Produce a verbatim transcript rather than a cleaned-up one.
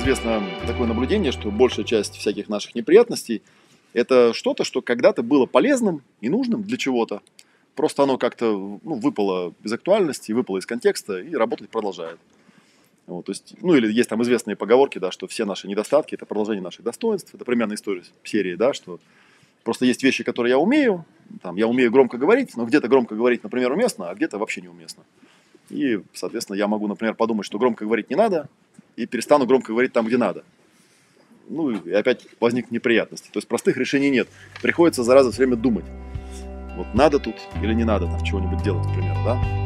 известно такое наблюдение, что большая часть всяких наших неприятностей – это что-то, что когда-то было полезным и нужным для чего-то. Просто оно как-то ну, выпало из актуальности, выпало из контекста и работать продолжает. Вот, то есть, ну или есть там известные поговорки, да, что все наши недостатки – это продолжение наших достоинств. Это примерно история серии, да, что просто есть вещи, которые я умею. Там, я умею громко говорить, но где-то громко говорить, например, уместно, а где-то вообще неуместно. И, соответственно, я могу, например, подумать, что громко говорить не надо, и перестану громко говорить там, где надо. Ну и опять возникнут неприятности. То есть простых решений нет. Приходится за раз все время думать. Вот надо тут или не надо там чего-нибудь делать, например, да?